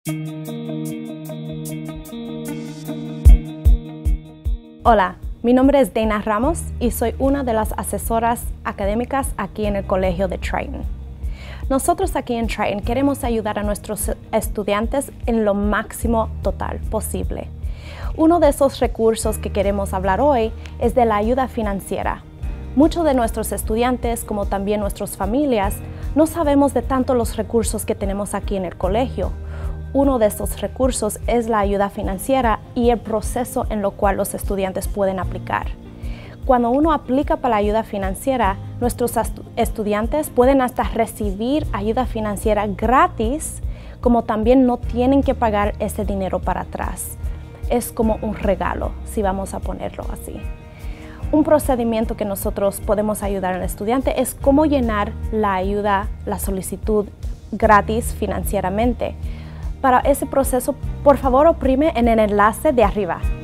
Hola, mi nombre es Dana Ramos y soy una de las asesoras académicas aquí en el Colegio de Triton. Nosotros aquí en Triton queremos ayudar a nuestros estudiantes en lo máximo total posible. Uno de esos recursos que queremos hablar hoy es de la ayuda financiera. Muchos de nuestros estudiantes, como también nuestras familias, no sabemos de tanto los recursos que tenemos aquí en el colegio. Uno de estos recursos es la ayuda financiera y el proceso en lo cual los estudiantes pueden aplicar. Cuando uno aplica para la ayuda financiera, nuestros estudiantes pueden hasta recibir ayuda financiera gratis, como también no tienen que pagar ese dinero para atrás. Es como un regalo, si vamos a ponerlo así. Un procedimiento que nosotros podemos ayudar al estudiante es cómo llenar la solicitud gratis financieramente. Para ese proceso, por favor, oprime en el enlace de arriba.